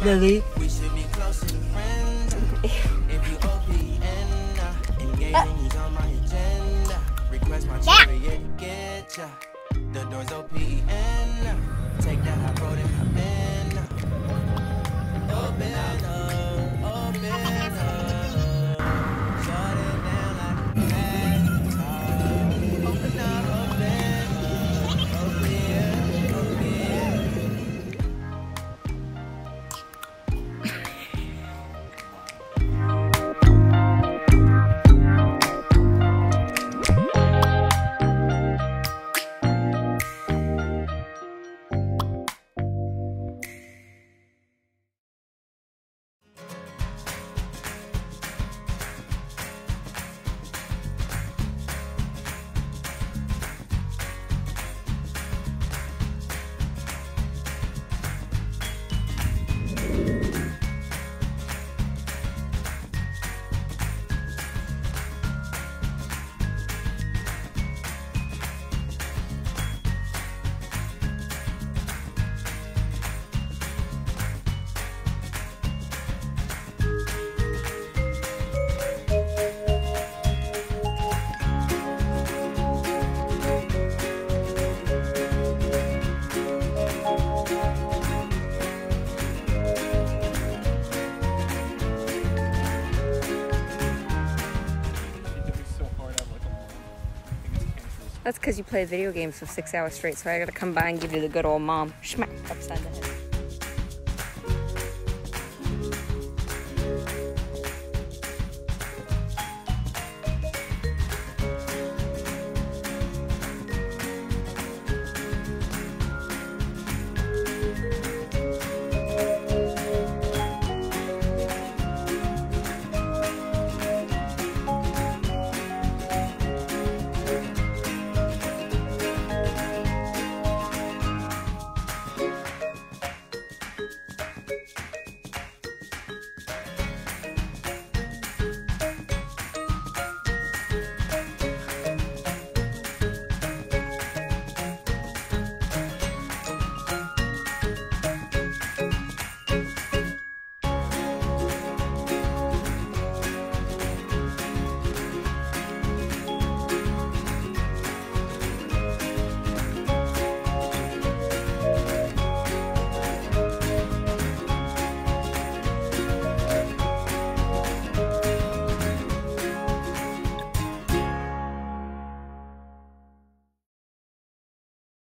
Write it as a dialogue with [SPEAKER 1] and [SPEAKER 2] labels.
[SPEAKER 1] Lily.
[SPEAKER 2] We should be closer to friends. If you OP and engaging, he's on my agenda. Request my cherry, get ya. The door's OPN. Take that high road and hop in. Open up, open up. Shut it down like a fast. Open up, open up.
[SPEAKER 3] That's because you play video games for 6 hours straight, so I gotta come by and give you the good old mom. Schmack upside the head.